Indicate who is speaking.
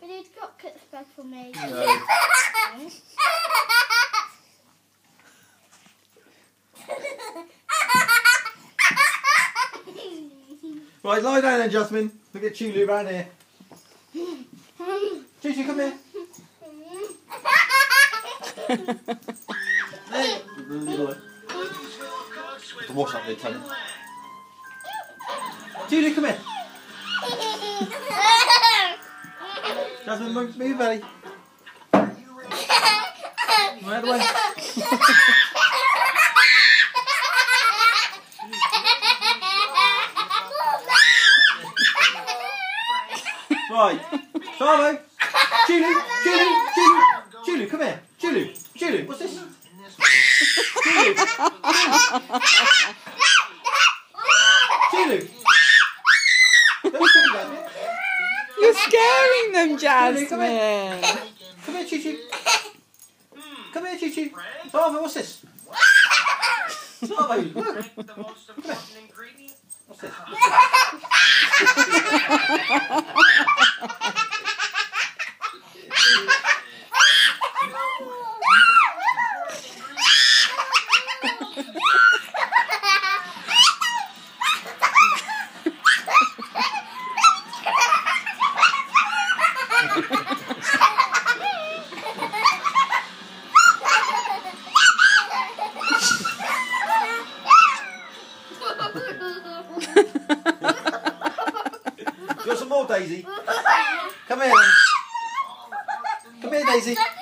Speaker 1: We need chocolate spread for me.
Speaker 2: No. Right, lie down then, Jasmine. Look at Chulu around here. Choo-choo, come here. Hey. Wash up there, Tony. Chulu, come here. Jasmine, move your belly. Right out of the way. Right, Bravo. Chulu, Chulu, Chulu, Chulu, come here. Chulu, Chulu, what's this? Chulu, Chulu.
Speaker 3: You're scaring them,
Speaker 2: Chulu, come here.
Speaker 3: Jasmine.
Speaker 2: Come here, Choo-choo. Come here, Choo-choo. Bravo, what's this? Bravo, look. Come here. What's this? You want some more, Daisy? Come here then. Come here, Daisy.